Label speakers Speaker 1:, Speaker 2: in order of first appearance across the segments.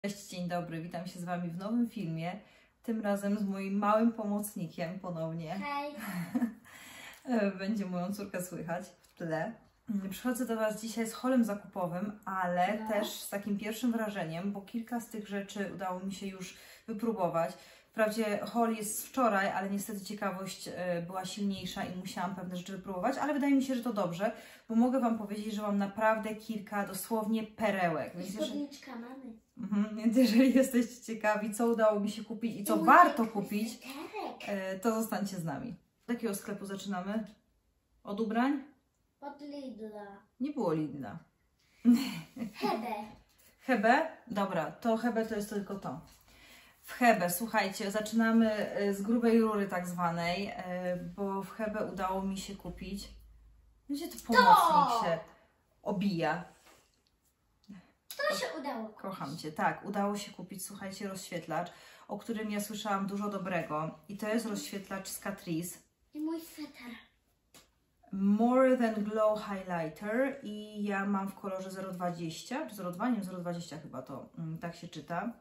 Speaker 1: Cześć, dzień dobry, witam się z Wami w nowym filmie, tym razem z moim małym pomocnikiem ponownie.
Speaker 2: Hej!
Speaker 1: Będzie moją córkę słychać w tle. Przychodzę do Was dzisiaj z haulem zakupowym, ale też z takim pierwszym wrażeniem, bo kilka z tych rzeczy udało mi się już wypróbować. Wprawdzie haul jest z wczoraj, ale niestety ciekawość była silniejsza i musiałam pewne rzeczy wypróbować, ale wydaje mi się, że to dobrze, bo mogę Wam powiedzieć, że mam naprawdę kilka dosłownie perełek.
Speaker 2: Spódniczka mamy.
Speaker 1: Więc jeżeli jesteście ciekawi, co udało mi się kupić i co warto kupić, to zostańcie z nami. Z jakiego sklepu zaczynamy? Od ubrań?
Speaker 2: Od Lidla.
Speaker 1: Nie było Lidla.
Speaker 2: Hebe.
Speaker 1: Hebe? Dobra, to Hebe to jest tylko to. W Hebe, słuchajcie, zaczynamy z grubej rury tak zwanej, bo w Hebe udało mi się kupić. Wiecie, to pomocnik się obija.
Speaker 2: To się udało.
Speaker 1: Kocham Cię. Tak, udało się kupić, słuchajcie, rozświetlacz, o którym ja słyszałam dużo dobrego. I to jest rozświetlacz z Catrice.
Speaker 2: I mój sweter.
Speaker 1: More Than Glow Highlighter i ja mam w kolorze 020, czy 02, nie wiem, 020 chyba to tak się czyta.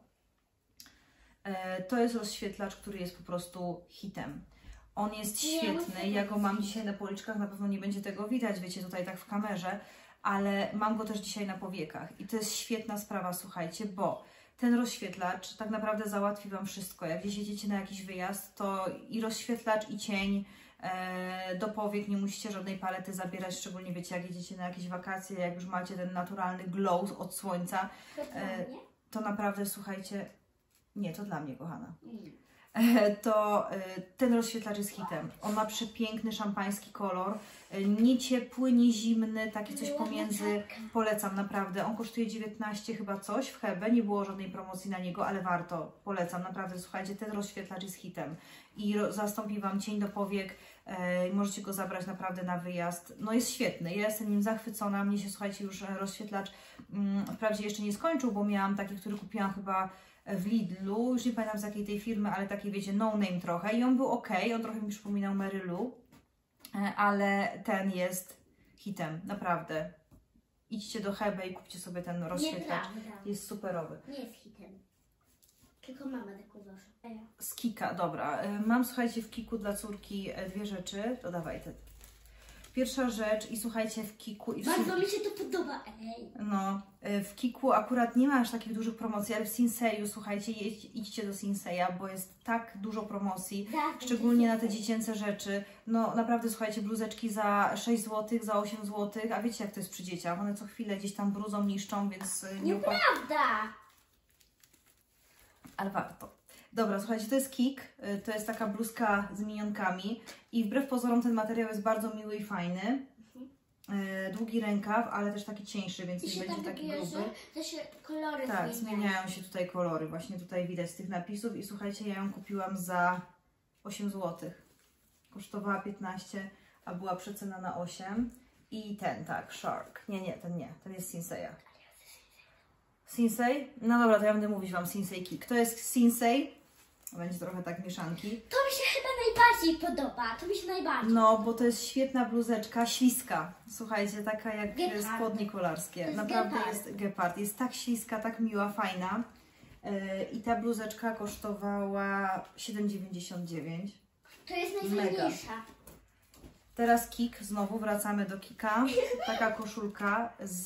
Speaker 1: To jest rozświetlacz, który jest po prostu hitem. On jest świetny, ja go mam dzisiaj na policzkach, na pewno nie będzie tego widać, wiecie, tutaj tak w kamerze, ale mam go też dzisiaj na powiekach i to jest świetna sprawa, słuchajcie, bo ten rozświetlacz tak naprawdę załatwi Wam wszystko. Jak gdzieś jedziecie na jakiś wyjazd, to i rozświetlacz, i cień do powiek, nie musicie żadnej palety zabierać, szczególnie wiecie, jak jedziecie na jakieś wakacje, jak już macie ten naturalny glow od słońca, to naprawdę, słuchajcie, nie, to dla mnie, kochana. To ten rozświetlacz jest hitem. On ma przepiękny szampański kolor, nie ciepły, nie zimny, taki coś pomiędzy. Polecam naprawdę. On kosztuje 19 chyba coś w Hebe, nie było żadnej promocji na niego, ale warto. Polecam naprawdę, słuchajcie, ten rozświetlacz jest hitem i zastąpi Wam cień do powiek. Możecie go zabrać naprawdę na wyjazd. No jest świetny, ja jestem nim zachwycona. Mnie się, słuchajcie, już rozświetlacz wprawdzie jeszcze nie skończył, bo miałam taki, który kupiłam chyba w Lidlu, już nie pamiętam z jakiej tej firmy, ale taki, wiecie, no name trochę i on był ok, on trochę mi przypominał Mary Lou, ale ten jest hitem, naprawdę. Idźcie do Hebe i kupcie sobie ten rozświetlacz, jest superowy.
Speaker 2: Nie jest hitem, tylko mama tak uważa.
Speaker 1: Z Kika, dobra, mam, słuchajcie, w Kiku dla córki dwie rzeczy, to dawaj te. Pierwsza rzecz i słuchajcie, w Kiku i w
Speaker 2: bardzo mi się to podoba,
Speaker 1: No, w Kiku akurat nie ma aż takich dużych promocji, ale w Sinseju, słuchajcie, idźcie do Sinseya, bo jest tak dużo promocji, szczególnie na te dziecięce rzeczy. No naprawdę, słuchajcie, bluzeczki za 6 zł, za 8 zł, a wiecie jak to jest przy dzieciach, one co chwilę gdzieś tam brudzą, niszczą, więc nie
Speaker 2: Nieprawda!
Speaker 1: Ale warto. Dobra, słuchajcie, to jest Kik, to jest taka bluzka z minionkami i wbrew pozorom ten materiał jest bardzo miły i fajny. Długi rękaw, ale też taki cieńszy, więc nie będzie taki gruby.
Speaker 2: To się kolory
Speaker 1: tak, zmieniają się tutaj kolory, właśnie tutaj widać z tych napisów i słuchajcie, ja ją kupiłam za 8 zł. Kosztowała 15, a była przecena na 8. I ten, tak, Shark. Nie, ten jest Sinseya. Sinsei? No dobra, to ja będę mówić Wam Sinsei Kik. To jest Sinsei. Będzie trochę tak mieszanki.
Speaker 2: To mi się chyba najbardziej podoba. To mi się najbardziej.
Speaker 1: No, bo to jest świetna bluzeczka, śliska. Słuchajcie, taka jak spodnie kolarskie. Naprawdę jest gepard. Jest tak śliska, tak miła, fajna. I ta bluzeczka kosztowała 7,99.
Speaker 2: To jest najfajniejsza.
Speaker 1: Teraz Kik, znowu wracamy do Kika. Taka koszulka z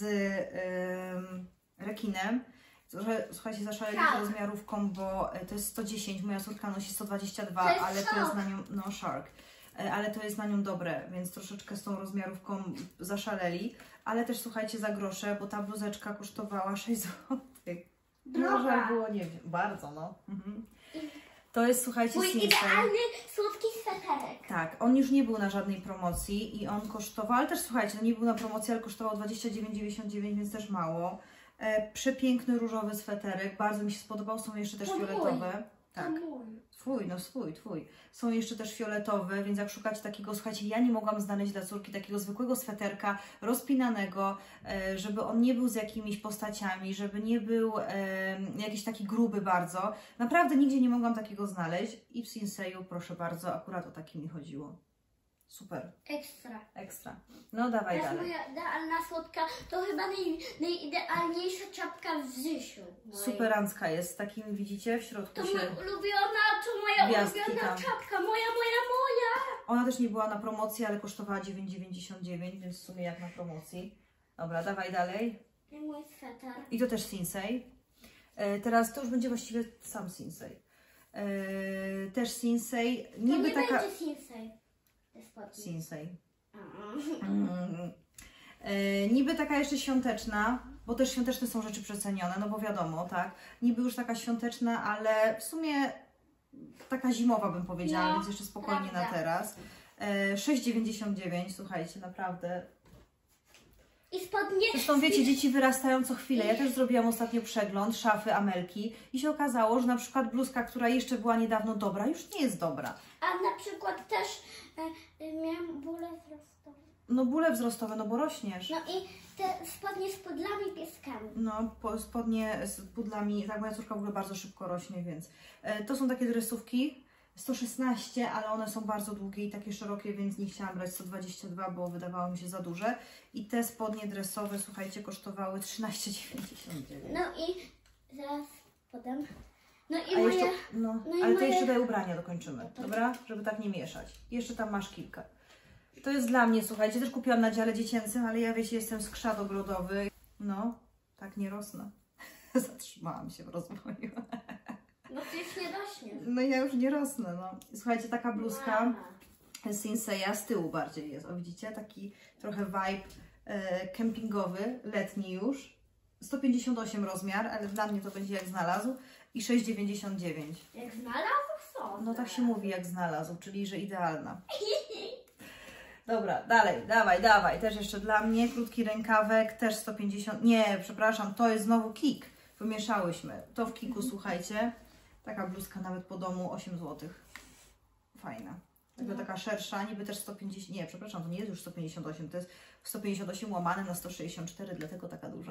Speaker 1: rekinem. Słuchajcie, zaszaleliście rozmiarówką, bo to jest 110, moja córka nosi 122, ale to jest na nią, no Shark, ale to jest na nią dobre, więc troszeczkę z tą rozmiarówką zaszaleli, ale też słuchajcie, za grosze, bo ta bluzeczka kosztowała 6 zł. Drożej było, nie wiem, bardzo, no. To jest, słuchajcie,
Speaker 2: mój idealny, słodki sweterek.
Speaker 1: Tak, on już nie był na żadnej promocji i on kosztował, ale też słuchajcie, no nie był na promocji, ale kosztował 29,99, więc też mało. Przepiękny różowy sweterek, bardzo mi się spodobał, są jeszcze też fioletowe. Tak, twój. Są jeszcze też fioletowe, więc jak szukacie takiego, słuchajcie, ja nie mogłam znaleźć dla córki takiego zwykłego sweterka rozpinanego, żeby on nie był z jakimiś postaciami, żeby nie był jakiś taki gruby bardzo. Naprawdę nigdzie nie mogłam takiego znaleźć i w Sinseju, proszę bardzo, akurat o taki mi chodziło. Super,
Speaker 2: Ekstra.
Speaker 1: ekstra. No dawaj
Speaker 2: Teraz
Speaker 1: dalej.
Speaker 2: moja idealna słodka to chyba najidealniejsza czapka w życiu.
Speaker 1: Superancka jest, z takim widzicie w środku
Speaker 2: To
Speaker 1: się...
Speaker 2: moja ulubiona, to moja
Speaker 1: Gwiazdki
Speaker 2: ulubiona
Speaker 1: tam.
Speaker 2: czapka. Moja.
Speaker 1: Ona też nie była na promocji, ale kosztowała 9,99, więc w sumie jak na promocji. Dobra, dawaj dalej.
Speaker 2: I mój sweter.
Speaker 1: I to też Sinsei. Teraz to już będzie właściwie sam Sinsei. Też Sinsei.
Speaker 2: To
Speaker 1: Niby
Speaker 2: nie
Speaker 1: taka...
Speaker 2: będzie Sinsei. Te spodnie.
Speaker 1: Sinsei. Niby taka jeszcze świąteczna, bo też świąteczne są rzeczy przecenione, no bo wiadomo, tak? Niby już taka świąteczna, ale w sumie taka zimowa bym powiedziała,
Speaker 2: No,
Speaker 1: więc jeszcze spokojnie
Speaker 2: prawda.
Speaker 1: na teraz. 6,99, słuchajcie, naprawdę.
Speaker 2: I spodnie.
Speaker 1: Zresztą wiecie, dzieci wyrastają co chwilę. Ja też zrobiłam ostatnio przegląd szafy Amelki i się okazało, że na przykład bluzka, która jeszcze była niedawno dobra, już nie jest dobra.
Speaker 2: A na przykład też miałam bóle wzrostowe.
Speaker 1: No bóle wzrostowe, no bo rośniesz.
Speaker 2: No i te spodnie z pudlami pieskami.
Speaker 1: No, spodnie z pudlami, tak, moja córka w ogóle bardzo szybko rośnie, więc to są takie dresówki, 116, ale one są bardzo długie i takie szerokie, więc nie chciałam brać 122, bo wydawało mi się za duże. I te spodnie dresowe, słuchajcie, kosztowały 13,99.
Speaker 2: No i zaraz potem. No i
Speaker 1: A
Speaker 2: moje.
Speaker 1: jeszcze, no,
Speaker 2: no i
Speaker 1: ale to
Speaker 2: moje-
Speaker 1: jeszcze daj ubrania dokończymy, dobra? Żeby tak nie mieszać. Jeszcze tam masz kilka. To jest dla mnie, słuchajcie, też kupiłam na dziale dziecięcym, ale ja wiecie, jestem skrzat ogrodowy. No, tak nie rosnę. Zatrzymałam się w rozwoju.
Speaker 2: No ty już nie rośniesz.
Speaker 1: No ja już nie rosnę, no. Słuchajcie, taka bluzka
Speaker 2: Mama.
Speaker 1: Sinseya z tyłu bardziej jest, o widzicie? Taki trochę vibe kempingowy, letni już. 158 rozmiar, ale dla mnie to będzie jak znalazł. I 6,99.
Speaker 2: Jak znalazł są.
Speaker 1: No tak się mówi jak znalazł, czyli że idealna. Dobra, dalej, dawaj. Też jeszcze dla mnie krótki rękawek, też 150. Nie, przepraszam, to jest znowu Kik. Pomieszałyśmy. To w Kiku, słuchajcie. Taka bluzka nawet po domu 8 zł. Fajna. Tylko
Speaker 2: No.
Speaker 1: taka szersza, niby też 150. Nie, przepraszam, to nie jest już 158, to jest 158 łamane na 164, dlatego taka duża.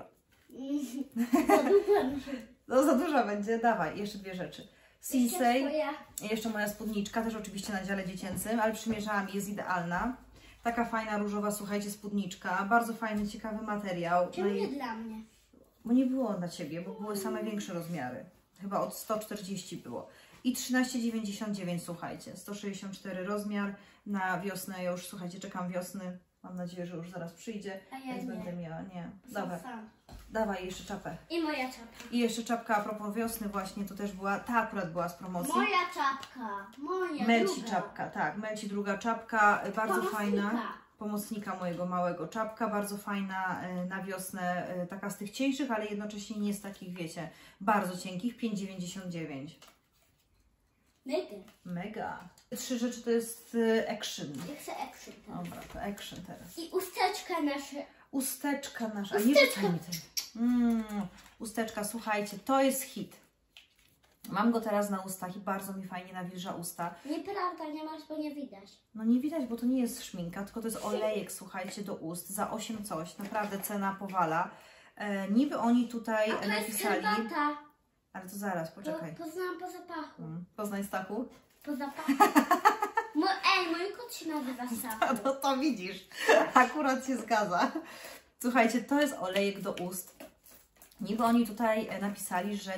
Speaker 2: Podłużam się.
Speaker 1: No za duża będzie, dawaj, jeszcze dwie rzeczy. Sinsei.
Speaker 2: Twoja.
Speaker 1: Jeszcze moja spódniczka, też oczywiście na dziale dziecięcym, ale przymierzałam, jest idealna. Taka fajna, różowa, słuchajcie, spódniczka. Bardzo fajny, ciekawy materiał.
Speaker 2: Czemu nie dla mnie?
Speaker 1: Bo nie było dla Ciebie, bo były same większe rozmiary. Chyba od 140 było. I 13,99, słuchajcie. 164 rozmiar na wiosnę. Ja już, słuchajcie, czekam wiosny. Mam nadzieję, że już zaraz przyjdzie.
Speaker 2: A ja
Speaker 1: Więc
Speaker 2: nie.
Speaker 1: będę miała. Nie. Dobra,
Speaker 2: Sam.
Speaker 1: dawaj jeszcze czapę.
Speaker 2: I moja czapka.
Speaker 1: I jeszcze czapka a propos wiosny właśnie, to też była, ta akurat była z promocji.
Speaker 2: Moja czapka. Moja
Speaker 1: Melci
Speaker 2: druga.
Speaker 1: czapka, tak, Melci druga czapka, bardzo
Speaker 2: Pomocnika.
Speaker 1: fajna. Pomocnika mojego małego czapka, bardzo fajna na wiosnę, taka z tych cieńszych, ale jednocześnie nie z takich, wiecie, bardzo cienkich, 5,99.
Speaker 2: Mega.
Speaker 1: Mega. Trzy rzeczy to jest action.
Speaker 2: Ja chcę action teraz.
Speaker 1: Dobra, to action teraz.
Speaker 2: I usteczka nasze.
Speaker 1: Usteczka nasza. Nie
Speaker 2: Usteczka.
Speaker 1: rzucaj mi tej. Usteczka, słuchajcie, to jest hit. Mam go teraz na ustach i bardzo mi fajnie nawilża usta.
Speaker 2: Nieprawda, nie masz, bo nie widać.
Speaker 1: No nie widać, bo to nie jest szminka, tylko to jest olejek, słuchajcie, do ust za 8 coś. Naprawdę cena powala. Niby oni tutaj
Speaker 2: A to jest
Speaker 1: napisali...
Speaker 2: herbata.
Speaker 1: Ale to zaraz, poczekaj.
Speaker 2: Poznałam po zapachu.
Speaker 1: Poznań Stachu?
Speaker 2: Po zapachu. Mój kot się nazywa Stachu.
Speaker 1: No to widzisz, akurat się zgadza. Słuchajcie, to jest olejek do ust. Niby oni tutaj napisali, że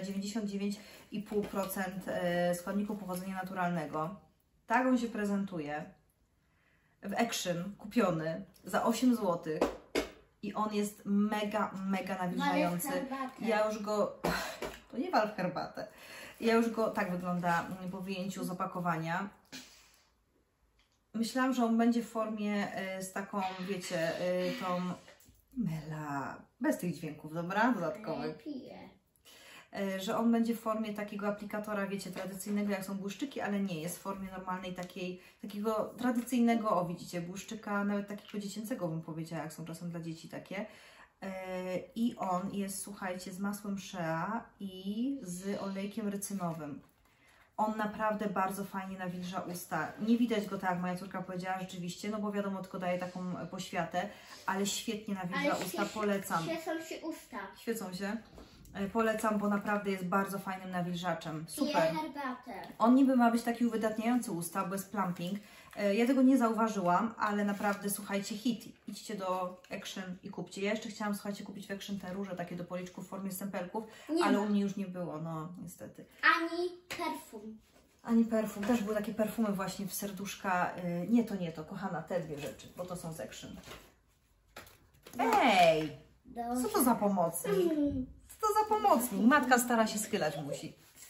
Speaker 1: 99,5% składników pochodzenia naturalnego. Tak on się prezentuje. W Action kupiony za 8 zł. I on jest mega, mega nawilżający.
Speaker 2: Walę w herbatę.
Speaker 1: Ja już go... To nie wal w herbatę. Ja już go... Tak wygląda po wyjęciu z opakowania. Myślałam, że on będzie w formie z taką, wiecie, tą... Mela, bez tych dźwięków, dobra? Dodatkowych.
Speaker 2: Piję.
Speaker 1: Że on będzie w formie takiego aplikatora, wiecie, tradycyjnego, jak są błyszczyki, ale nie, jest w formie normalnej takiego tradycyjnego, o widzicie, błyszczyka, nawet takiego dziecięcego bym powiedziała, jak są czasem dla dzieci takie. I on jest, słuchajcie, z masłem shea i z olejkiem rycynowym. On naprawdę bardzo fajnie nawilża usta. Nie widać go tak, jak moja córka powiedziała, rzeczywiście, no bo wiadomo, tylko daje taką poświatę, ale świetnie nawilża usta, polecam.
Speaker 2: Świecą się usta.
Speaker 1: Świecą się. Polecam, bo naprawdę jest bardzo fajnym nawilżaczem.
Speaker 2: Piję
Speaker 1: Super.
Speaker 2: herbatę.
Speaker 1: On niby ma być taki uwydatniający usta, bo jest plumping, Ja tego nie zauważyłam, ale naprawdę, słuchajcie, hit. Idźcie do Action i kupcie. Ja jeszcze chciałam, słuchajcie, kupić w Action te róże takie do policzków w formie stempelków, ale u mnie już nie było, no niestety.
Speaker 2: Ani perfum.
Speaker 1: Ani perfum. Też były takie perfumy właśnie w serduszka. Nie to, kochana, te dwie rzeczy, bo to są z Action. Ej! Co to za pomocnik? Co to za pomocnik? Matka stara się schylać musi.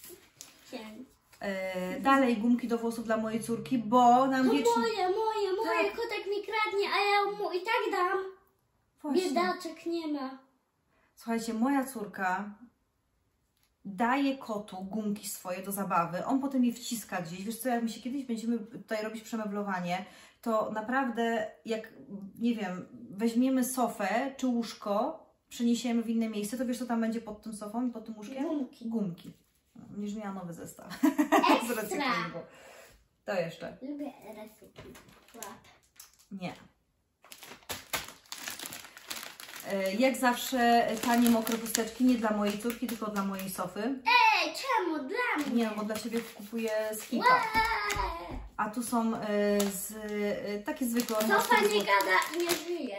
Speaker 1: Dalej gumki do włosów dla mojej córki, bo nam
Speaker 2: To
Speaker 1: wiecznie...
Speaker 2: moje, kotek mi kradnie, a ja mu i tak dam.
Speaker 1: Właśnie.
Speaker 2: Biedaczek nie ma.
Speaker 1: Słuchajcie, moja córka daje kotu gumki swoje do zabawy, on potem je wciska gdzieś. Wiesz co, jak my się kiedyś będziemy tutaj robić przemeblowanie, to naprawdę jak, nie wiem, weźmiemy sofę czy łóżko, przeniesiemy w inne miejsce, to wiesz co tam będzie pod tym sofą i pod tym łóżkiem?
Speaker 2: Gumki.
Speaker 1: Gumki. Będziesz miała nowy zestaw. Z
Speaker 2: Ekstra.
Speaker 1: recyklingu. To jeszcze.
Speaker 2: Lubię recykling.
Speaker 1: Nie. Jak zawsze tanie mokre chusteczki, nie dla mojej córki, tylko dla mojej Sofy.
Speaker 2: Ej, czemu? Dla mnie.
Speaker 1: Nie, no bo dla Ciebie kupuję z Hipa. A tu są takie zwykłe.
Speaker 2: Sofa nie gada, nie żyje.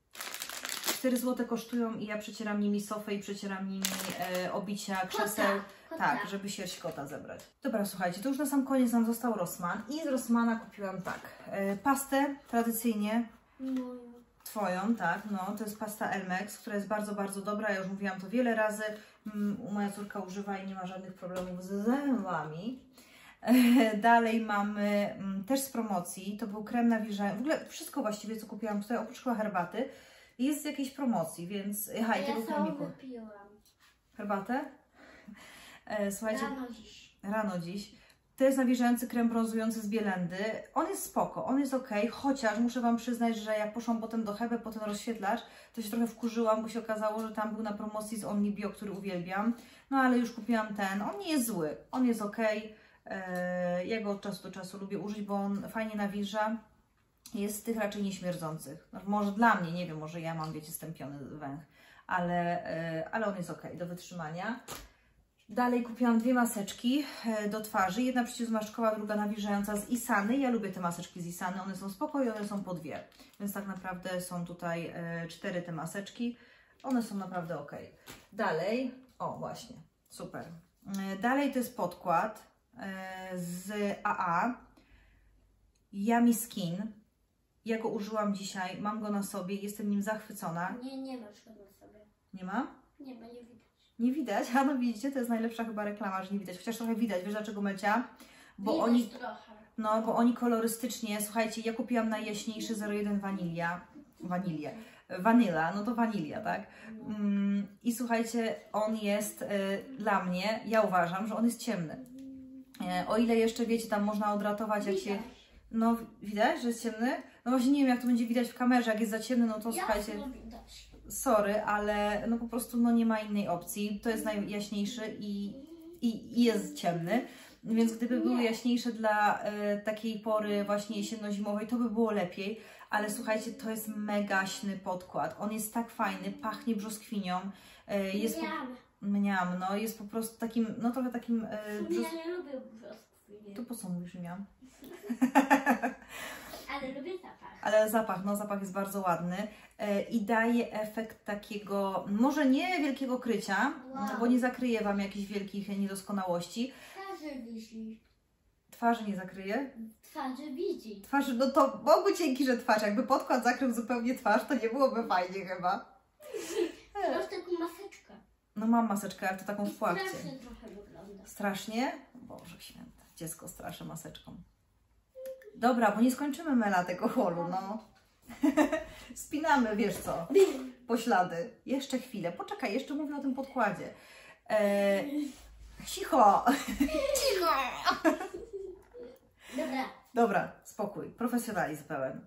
Speaker 1: 4 zł kosztują i ja przecieram nimi sofę i przecieram nimi obicia krzeseł.
Speaker 2: Kota.
Speaker 1: Tak, żeby sierść kota zebrać. Dobra, słuchajcie, to już na sam koniec nam został Rossmann. I z Rossmana kupiłam tak, pastę tradycyjnie. Twoją, tak, no, to jest pasta Elmex, która jest bardzo, bardzo dobra. Ja już mówiłam to wiele razy. Moja córka używa i nie ma żadnych problemów z zębami. Dalej mamy też z promocji, to był krem nawilżający. W ogóle wszystko właściwie, co kupiłam tutaj, oprócz chyba herbaty, jest z jakiejś promocji, więc... Aha, i tego kremiku.
Speaker 2: Wypiłam.
Speaker 1: Herbatę? Słuchajcie,
Speaker 2: Rano dziś.
Speaker 1: to jest nawilżający krem brązujący z Bielendy. On jest spoko, on jest ok, chociaż muszę Wam przyznać, że jak poszłam potem do Hebe po ten rozświetlacz, to się trochę wkurzyłam, bo się okazało, że tam był na promocji z Only Bio, który uwielbiam. No ale już kupiłam ten, on nie jest zły, on jest ok. Ja go od czasu do czasu lubię użyć, bo on fajnie nawilża. Jest z tych raczej nieśmierdzących. No, może dla mnie, nie wiem, może ja mam, wiecie, stępiony węch, ale on jest ok do wytrzymania. Dalej kupiłam 2 maseczki do twarzy. Jedna przeciwzmarszczkowa, druga nawilżająca z Isany. Ja lubię te maseczki z Isany, one są spoko i one są po 2. Więc tak naprawdę są tutaj 4 te maseczki. One są naprawdę ok. Dalej, o właśnie, super. Dalej to jest podkład z AA. Yummy Skin. Ja go użyłam dzisiaj, mam go na sobie, jestem nim zachwycona.
Speaker 2: Nie masz go na sobie.
Speaker 1: Nie ma?
Speaker 2: Nie, bo nie widać.
Speaker 1: Nie widać? A no widzicie, to jest najlepsza chyba reklama, że nie widać. Chociaż trochę widać, wiesz dlaczego, Melcia? Bo
Speaker 2: widać
Speaker 1: oni,
Speaker 2: trochę.
Speaker 1: no, bo oni kolorystycznie, słuchajcie, ja kupiłam najjaśniejszy 01 Wanilia, no to wanilia, tak? I słuchajcie, on jest dla mnie, ja uważam, że on jest ciemny. O ile jeszcze, wiecie, tam można odratować, jak się... No, widać, że jest ciemny? No właśnie nie wiem, jak to będzie widać w kamerze, jak jest za ciemny, no to słuchajcie...
Speaker 2: Widać.
Speaker 1: Sorry, ale no po prostu no nie ma innej opcji. To jest najjaśniejszy i jest ciemny. Więc gdyby były jaśniejsze dla takiej pory właśnie jesienno-zimowej, to by było lepiej. Ale słuchajcie, to jest megaśny podkład. On jest tak fajny, pachnie brzoskwinią. Jest mniam, no jest po prostu takim, no trochę takim...
Speaker 2: Ja nie lubię brzoskwini.
Speaker 1: To po co mówisz mniam?
Speaker 2: Ale lubię zapach.
Speaker 1: Ale zapach, no zapach jest bardzo ładny i daje efekt takiego, może nie wielkiego krycia, bo nie zakryje Wam jakichś wielkich niedoskonałości.
Speaker 2: Twarzy widzi.
Speaker 1: Twarzy nie zakryje?
Speaker 2: Twarzy widzi.
Speaker 1: Twarzy, no to Bogu dzięki, że twarz. Jakby podkład zakrył zupełnie twarz, to nie byłoby fajnie chyba.
Speaker 2: Masz taką maseczkę.
Speaker 1: No mam maseczkę, ale to taką w płachcie.
Speaker 2: Strasznie trochę wygląda.
Speaker 1: Strasznie? Boże święte, dziecko straszę maseczką. Dobra, bo nie skończymy, Mela, tego holu, no. Spinamy, wiesz co, poślady. Jeszcze chwilę, poczekaj, jeszcze mówię o tym podkładzie. Cicho! Cicho!
Speaker 2: Dobra.
Speaker 1: Dobra, spokój, profesjonalizm pełen.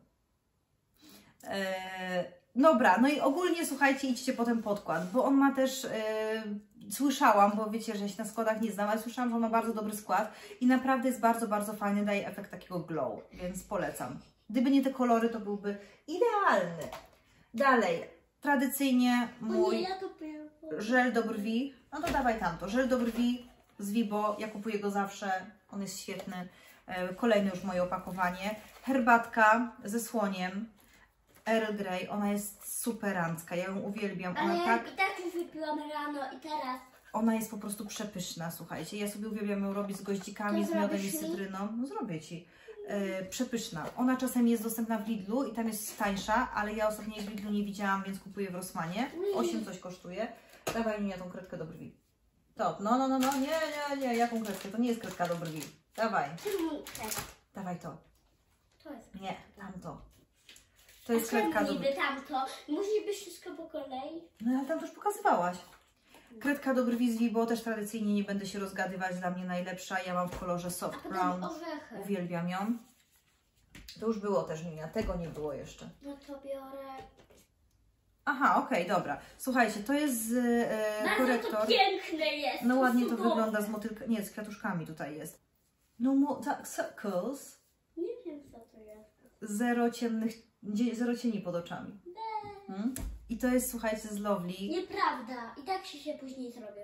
Speaker 1: Dobra, no i ogólnie słuchajcie, idźcie po ten podkład, bo on ma też, słyszałam, bo wiecie, że się na składach nie znam, ale słyszałam, że on ma bardzo dobry skład i naprawdę jest bardzo, bardzo fajny, daje efekt takiego glow, więc polecam. Gdyby nie te kolory, to byłby idealny. Dalej, tradycyjnie mój żel do brwi, no to dawaj tamto, żel do brwi z Vibo, ja kupuję go zawsze, on jest świetny. Kolejne już moje opakowanie. Herbatka ze słoniem. Earl Grey, ona jest superancka, ja ją uwielbiam.
Speaker 2: Ale
Speaker 1: Ona
Speaker 2: ja
Speaker 1: tak...
Speaker 2: i tak już wypiłam rano i teraz.
Speaker 1: Ona jest po prostu przepyszna, słuchajcie. Ja sobie uwielbiam ją robić z goździkami,
Speaker 2: To
Speaker 1: z miodem i
Speaker 2: zrobisz
Speaker 1: z
Speaker 2: mi?
Speaker 1: cytryną. No zrobię Ci. Przepyszna. Ona czasem jest dostępna w Lidlu i tam jest tańsza, ale ja ostatnio jej w Lidlu nie widziałam, więc kupuję w Rossmanie. 8 coś kosztuje. Dawaj mi tą kredkę do brwi. To, no, nie, jaką kredkę? To nie jest kredka do brwi. Dawaj, dawaj to.
Speaker 2: To jest.
Speaker 1: Nie, tamto. To jest kredka
Speaker 2: kredka
Speaker 1: do brwi.
Speaker 2: niby tamto. Musi być wszystko po kolei.
Speaker 1: No ale tam to już pokazywałaś. Kredka do brwi z Vibo, też tradycyjnie nie będę się rozgadywać, dla mnie najlepsza. Ja mam w kolorze
Speaker 2: A
Speaker 1: soft
Speaker 2: potem
Speaker 1: brown.
Speaker 2: orzechy.
Speaker 1: Uwielbiam ją. To już było też Minia, tego nie było jeszcze.
Speaker 2: No to biorę.
Speaker 1: Aha, okej, dobra. Słuchajcie, to jest
Speaker 2: Bardzo
Speaker 1: korektor.
Speaker 2: to piękne jest.
Speaker 1: No ładnie to
Speaker 2: cudowne.
Speaker 1: wygląda z motylka. Nie, z kwiatuszkami tutaj jest. No more dark circles.
Speaker 2: Nie wiem co to jest.
Speaker 1: Zero cieni pod oczami. I to jest, słuchajcie, z Lovely.
Speaker 2: Nieprawda. I tak się później zrobią.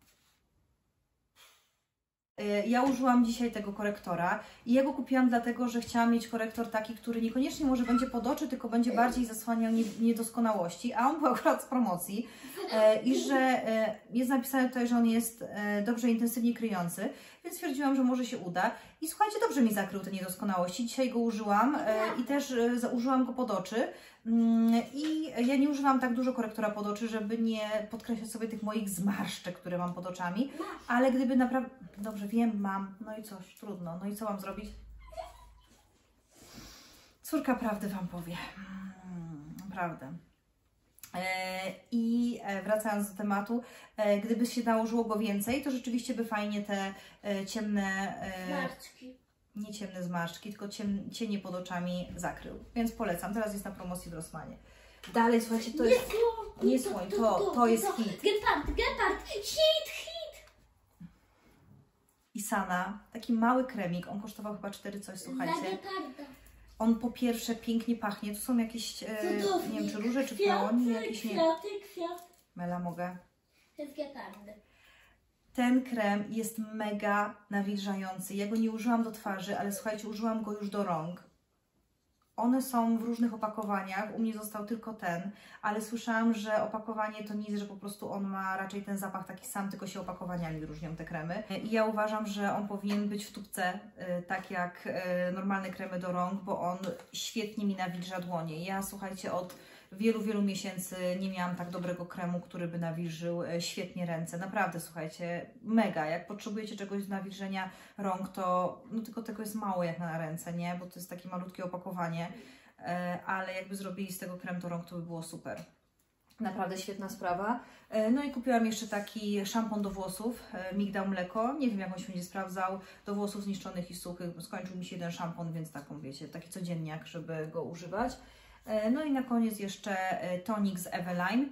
Speaker 1: Ja użyłam dzisiaj tego korektora i ja go kupiłam dlatego, że chciałam mieć korektor taki, który niekoniecznie może będzie pod oczy, tylko będzie bardziej zasłaniał niedoskonałości, a on był akurat z promocji i że jest napisane tutaj, że on jest dobrze intensywnie kryjący, więc stwierdziłam, że może się uda. I słuchajcie, dobrze mi zakrył te niedoskonałości. Dzisiaj go użyłam i też użyłam go pod oczy. I ja nie używam tak dużo korektora pod oczy, żeby nie podkreślać sobie tych moich zmarszczek, które mam pod oczami, ale gdyby naprawdę... Dobrze, wiem, mam, no i coś, trudno, no i co mam zrobić? Córka prawdy Wam powie, naprawdę. I wracając do tematu, gdyby się nałożyło go więcej, to rzeczywiście by fajnie te ciemne...
Speaker 2: Zmarszczki.
Speaker 1: Nie ciemne zmarszczki, tylko cienie pod oczami zakrył. Więc polecam. Teraz jest na promocji w Rossmanie. Dalej, słuchajcie, to jest... Nie słoń, to jest hit.
Speaker 2: Gepard, hit.
Speaker 1: Isana, taki mały kremik, on kosztował chyba 4 coś,
Speaker 2: Za
Speaker 1: słuchajcie.
Speaker 2: geparda.
Speaker 1: On po pierwsze pięknie pachnie, tu są jakieś,
Speaker 2: Cudownie.
Speaker 1: nie wiem czy róże, czy pełni, jakieś, nie
Speaker 2: Kwiaty.
Speaker 1: Mela, mogę.
Speaker 2: To jest gepard.
Speaker 1: Ten krem jest mega nawilżający. Ja go nie użyłam do twarzy, ale słuchajcie, użyłam go już do rąk. One są w różnych opakowaniach, u mnie został tylko ten, ale słyszałam, że opakowanie to nic, że po prostu on ma raczej ten zapach taki sam, tylko się opakowaniami różnią te kremy. I ja uważam, że on powinien być w tubce, tak jak normalne kremy do rąk, bo on świetnie mi nawilża dłonie. Ja, słuchajcie, od wielu miesięcy nie miałam tak dobrego kremu, który by nawilżył świetnie ręce. Naprawdę, słuchajcie, mega. Jak potrzebujecie czegoś do nawilżenia rąk, to no tylko tego jest mało jak na ręce, nie? Bo to jest takie malutkie opakowanie, ale jakby zrobili z tego krem do rąk, to by było super. Naprawdę świetna sprawa. No i kupiłam jeszcze taki szampon do włosów, Migdał Mleko. Nie wiem, jak on się będzie sprawdzał. Do włosów zniszczonych i suchych. Skończył mi się jeden szampon, więc taką, wiecie, taki codzienniak, żeby go używać. No i na koniec jeszcze tonik z Eveline.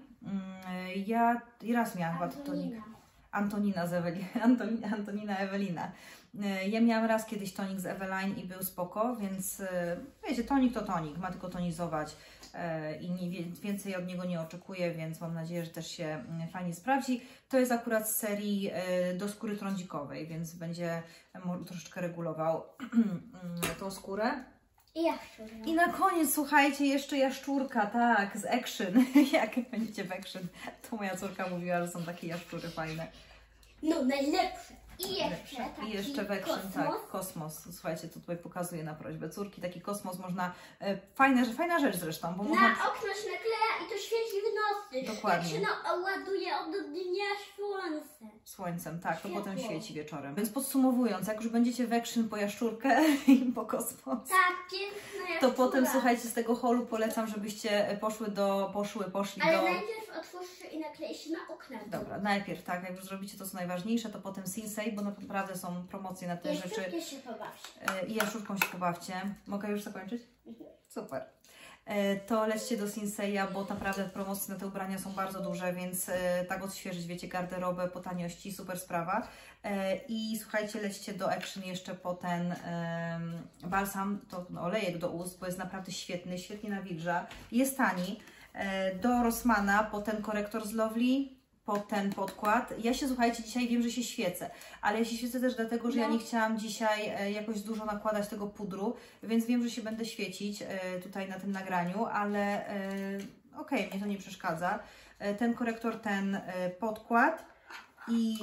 Speaker 1: Ja raz miałam chyba tonik. Antonina z Antonina Ewelina. Ja miałam raz kiedyś tonik z Eveline i był spoko, więc wiecie, tonik to tonik, ma tylko tonizować i więcej od niego nie oczekuję, więc mam nadzieję, że też się fajnie sprawdzi. To jest akurat z serii do skóry trądzikowej, więc będzie troszeczkę regulował tą skórę.
Speaker 2: I jaszczurka.
Speaker 1: I na koniec, słuchajcie, jeszcze jaszczurka, tak, z Action. Jak będziecie w Action, to moja córka mówiła, że są takie jaszczury fajne.
Speaker 2: No, najlepsze. I jeszcze taki
Speaker 1: I jeszcze w Action,
Speaker 2: kosmos.
Speaker 1: tak, kosmos. Słuchajcie, to tutaj pokazuję na prośbę córki, taki kosmos można, fajna rzecz zresztą, bo można...
Speaker 2: Na okno się nakleja i to świeci w nocy.
Speaker 1: Dokładnie.
Speaker 2: Jak się ładuje od dnia słońce.
Speaker 1: Słońcem, tak, to
Speaker 2: Światło.
Speaker 1: potem świeci wieczorem. Więc podsumowując, jak już będziecie w Action po jaszczurkę i po kosmos,
Speaker 2: Tak, piękna
Speaker 1: to
Speaker 2: jaszczura.
Speaker 1: potem, słuchajcie, z tego holu polecam, żebyście poszli
Speaker 2: Ale
Speaker 1: do...
Speaker 2: najpierw otwórzcie i naklejcie na okna.
Speaker 1: Dobra, najpierw, tak, jak już zrobicie to, co najważniejsze, to potem Sinsei, bo naprawdę są promocje na te rzeczy.
Speaker 2: Jeszcze się pobawcie.
Speaker 1: I jaszczurką się pobawcie. Mogę już zakończyć? Super. To lećcie do Sinseya, bo naprawdę promocje na te ubrania są bardzo duże, więc tak odświeżyć, wiecie, garderobę po taniości, super sprawa. I słuchajcie, lećcie do Action jeszcze po ten balsam, to olejek do ust, bo jest naprawdę świetny, świetnie nawilża. Jest tani. Do Rossmana po ten korektor z Lovely pod ten podkład. Ja się, słuchajcie, dzisiaj wiem, że się świecę, ale ja się świecę też dlatego, że ja nie chciałam dzisiaj jakoś dużo nakładać tego pudru, więc wiem, że się będę świecić tutaj na tym nagraniu, ale okej, mnie to nie przeszkadza. Ten korektor, ten podkład i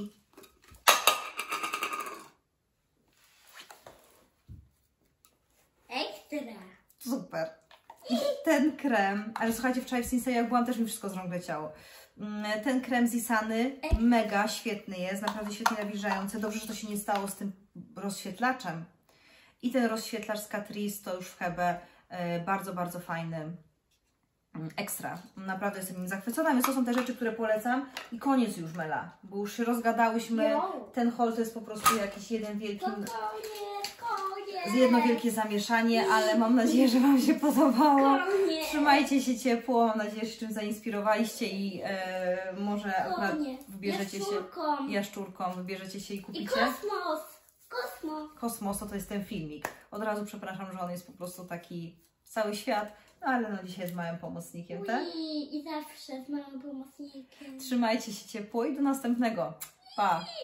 Speaker 2: Ekstra.
Speaker 1: super. I ten krem, ale słuchajcie, wczoraj w Sinsei jak byłam, też mi wszystko z rąk leciało. Ten krem z Isany mega świetny jest, naprawdę świetnie nawilżający. Dobrze, że to się nie stało z tym rozświetlaczem. I ten rozświetlacz z Catrice to już w Hebe bardzo, bardzo fajny. Ekstra. Naprawdę jestem nim zachwycona, więc to są te rzeczy, które polecam. I koniec już, Mela, bo już się rozgadałyśmy. Ten haul to jest po prostu jakiś jeden wielki...
Speaker 2: Koniec.
Speaker 1: Jedno wielkie zamieszanie, ale mam nadzieję, że Wam się podobało.
Speaker 2: Koniec.
Speaker 1: Trzymajcie się ciepło, mam nadzieję, że się czym zainspirowaliście i może akurat wybierzecie się jaszczurką, wybierzecie się i
Speaker 2: I
Speaker 1: kupicie.
Speaker 2: kosmos. Kosmos.
Speaker 1: Kosmos to jest ten filmik. Od razu przepraszam, że on jest po prostu taki cały świat, no ale no dzisiaj jest małym pomocnikiem, tak?
Speaker 2: I zawsze z małym pomocnikiem.
Speaker 1: Trzymajcie się ciepło i do następnego. Pa!